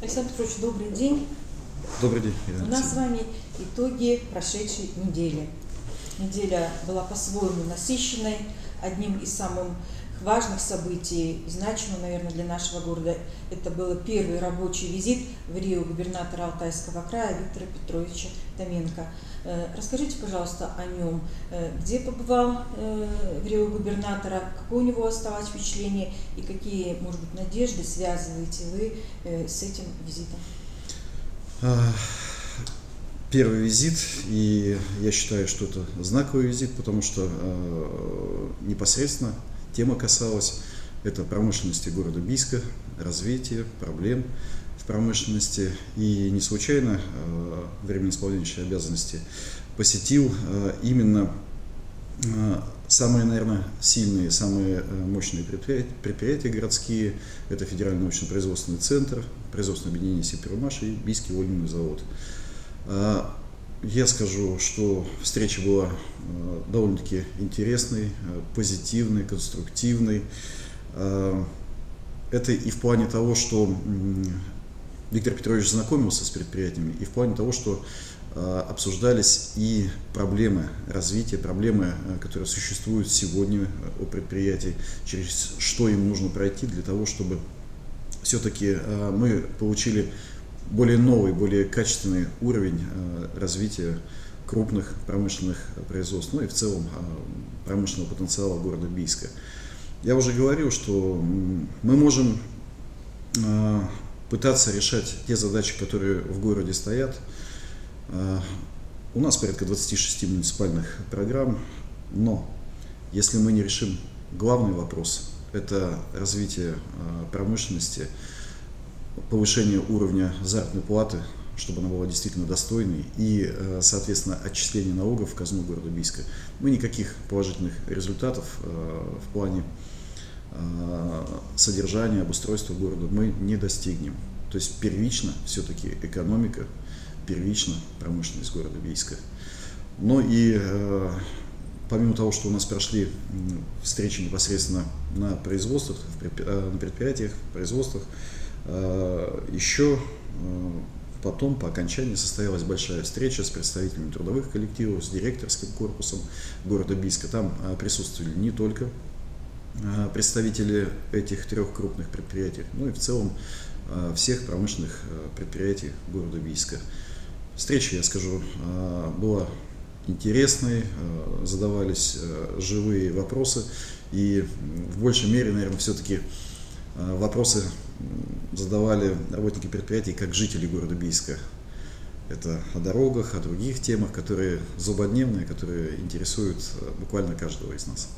Александр Петрович, добрый день. Добрый день, У нас с вами итоги прошедшей недели. Неделя была по-своему насыщенной. Одним из самых важных событий и значимым, наверное, для нашего города, это был первый рабочий визит в Рио губернатора Алтайского края Виктора Петровича Томенко. Расскажите, пожалуйста, о нем. Где побывал в Рио губернатора, какое у него оставалось впечатление и какие, может быть, надежды связываете вы с этим визитом? Первый визит, и я считаю, что это знаковый визит, потому что непосредственно тема касалась это промышленности города Бийска, развития, проблем в промышленности. И не случайно временно исполняющий обязанности посетил именно самые, наверное, сильные, самые мощные предприятия городские. Это Федеральный научно-производственный центр, производственное объединение Сипермаш и Бийский оловянный завод. Я скажу, что встреча была довольно-таки интересной, позитивной, конструктивной. Это и в плане того, что Виктор Петрович знакомился с предприятиями, и в плане того, что обсуждались и проблемы развития, проблемы, которые существуют сегодня у предприятий, через что им нужно пройти для того, чтобы все-таки мы получили более новый, более качественный уровень развития крупных промышленных производств, ну и в целом промышленного потенциала города Бийска. Я уже говорил, что мы можем пытаться решать те задачи, которые в городе стоят. У нас порядка 26 муниципальных программ, но если мы не решим главный вопрос, это развитие промышленности, повышение уровня заработной платы, чтобы она была действительно достойной, и, соответственно, отчисление налогов в казну города Бийска, мы никаких положительных результатов в плане содержания, обустройства города мы не достигнем. То есть первично все-таки экономика, первично промышленность города Бийска. Но и помимо того, что у нас прошли встречи непосредственно на производствах, на предприятиях, производствах, еще потом, по окончании, состоялась большая встреча с представителями трудовых коллективов, с директорским корпусом города Бийска. Там присутствовали не только представители этих трех крупных предприятий, но и в целом всех промышленных предприятий города Бийска. Встреча, я скажу, была интересной, задавались живые вопросы, и в большей мере, наверное, все-таки вопросы задавали работники предприятий как жители города Бийска. Это о дорогах, о других темах, которые злободневные, которые интересуют буквально каждого из нас.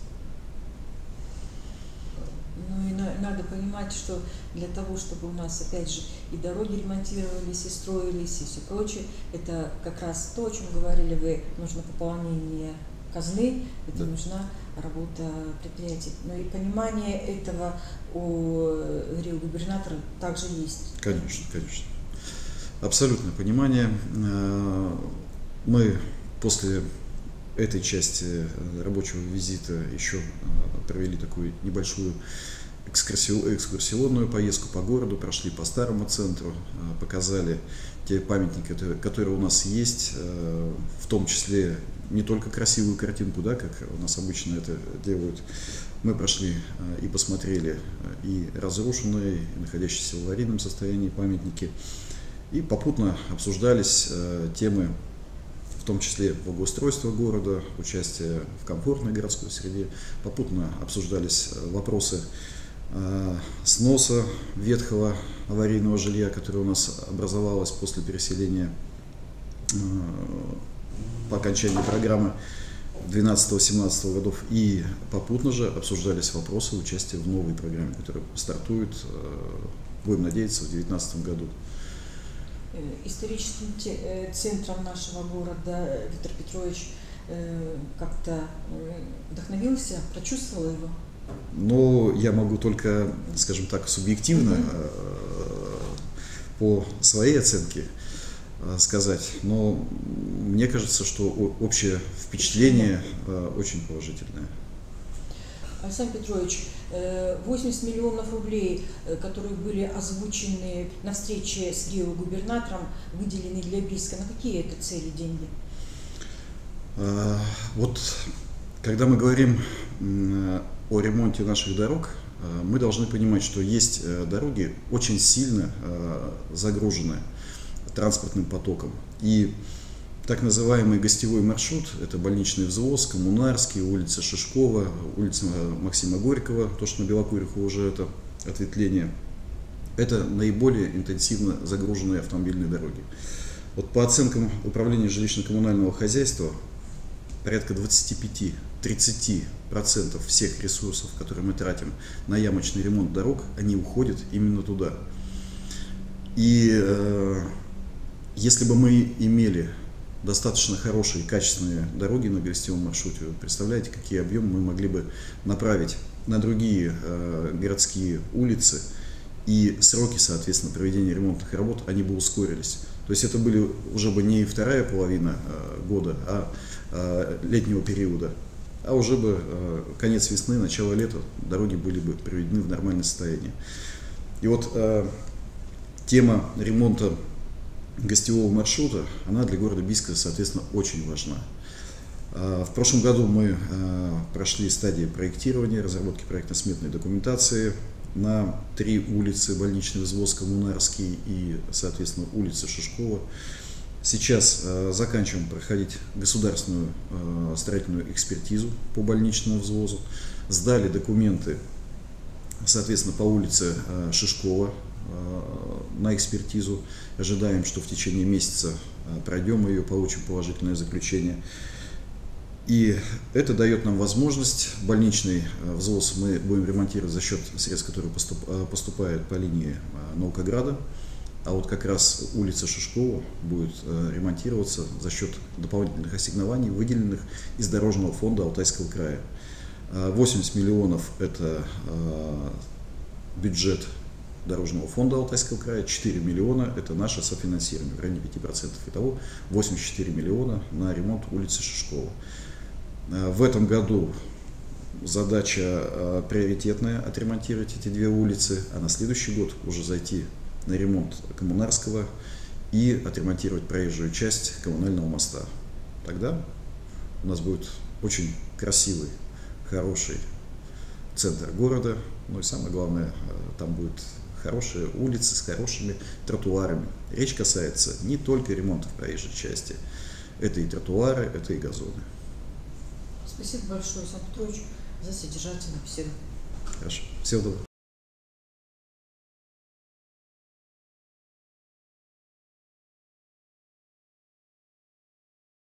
Ну и надо понимать, что для того, чтобы у нас, опять же, и дороги ремонтировались, и строились, и все прочее, это как раз то, о чем говорили вы, нужно пополнение казны, это да. Нужна работа предприятий. Но и понимание этого у Рио губернатора также есть. Конечно, конечно. Абсолютное понимание. Мы после этой части рабочего визита еще провели такую небольшую экскурсионную поездку по городу, прошли по старому центру, показали те памятники, которые у нас есть, в том числе не только красивую картинку, да, как у нас обычно это делают. Мы прошли и посмотрели и разрушенные, и находящиеся в аварийном состоянии памятники, и попутно обсуждались темы, в том числе благоустройства города, участие в комфортной городской среде. Попутно обсуждались вопросы сноса ветхого аварийного жилья, которое у нас образовалось после переселения по окончании программы 12-17 годов. И попутно же обсуждались вопросы участия в новой программе, которая стартует, будем надеяться, в 2019 году. Историческим центром нашего города Виктор Петрович как-то вдохновился, прочувствовал его? Ну, я могу только, скажем так, субъективно по своей оценке сказать, но мне кажется, что общее впечатление очень положительное. Александр Петрович, 80 миллионов рублей, которые были озвучены на встрече с губернатором, выделены для Бийска. На какие это цели деньги? Вот когда мы говорим о ремонте наших дорог, мы должны понимать, что есть дороги очень сильно загружены транспортным потоком. И так называемый гостевой маршрут – это больничный взвоз, Коммунарский, улица Шишкова, улица Максима Горького, то, что на Белокуриху уже это ответвление. Это наиболее интенсивно загруженные автомобильные дороги. Вот по оценкам Управления жилищно-коммунального хозяйства, порядка 25-30% всех ресурсов, которые мы тратим на ямочный ремонт дорог, они уходят именно туда. И если бы мы имели достаточно хорошие, качественные дороги на гостевом маршруте, вы представляете, какие объемы мы могли бы направить на другие городские улицы, и сроки, соответственно, проведения ремонтных работ, они бы ускорились. То есть это были уже бы не вторая половина года, а летнего периода, а уже бы конец весны, начало лета, дороги были бы приведены в нормальное состояние. И вот тема ремонта гостевого маршрута, она для города Бийска, соответственно, очень важна. В прошлом году мы прошли стадии проектирования, разработки проектно-сметной документации на 3 улицы: больничный взвоз, Коммунарский и, соответственно, улица Шишкова. Сейчас заканчиваем проходить государственную строительную экспертизу по больничному взвозу. Сдали документы, соответственно, по улице Шишкова на экспертизу. Ожидаем, что в течение месяца пройдем ее, получим положительное заключение. И это дает нам возможность больничный взвоз мы будем ремонтировать за счет средств, которые поступают по линии Наукограда. А вот как раз улица Шишкова будет ремонтироваться за счет дополнительных ассигнований, выделенных из Дорожного фонда Алтайского края. 80 миллионов – это бюджет Дорожного фонда Алтайского края, 4 миллиона – это наше софинансирование, в районе 5%. Итого 84 миллиона на ремонт улицы Шишкова. В этом году задача приоритетная – отремонтировать эти 2 улицы, а на следующий год уже зайти на ремонт Коммунарского и отремонтировать проезжую часть Коммунального моста. Тогда у нас будет очень красивый, хороший центр города, ну и самое главное, там будут хорошие улицы с хорошими тротуарами. Речь касается не только ремонта в проезжей части, это и тротуары, это и газоны. Спасибо большое, Александр Петрович, за содержательную беседу. Хорошо. Всего доброго.